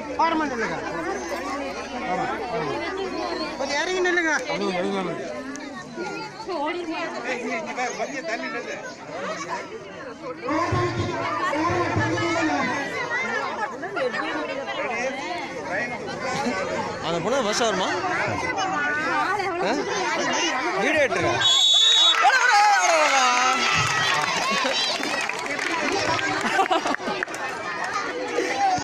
பாரமான் இல்லைங்க கொஞ்சம் இறங்கி நில்லுங்க அந்த பொண்ணு பஸ் வருமா வீடியோ எடுத்துருக்க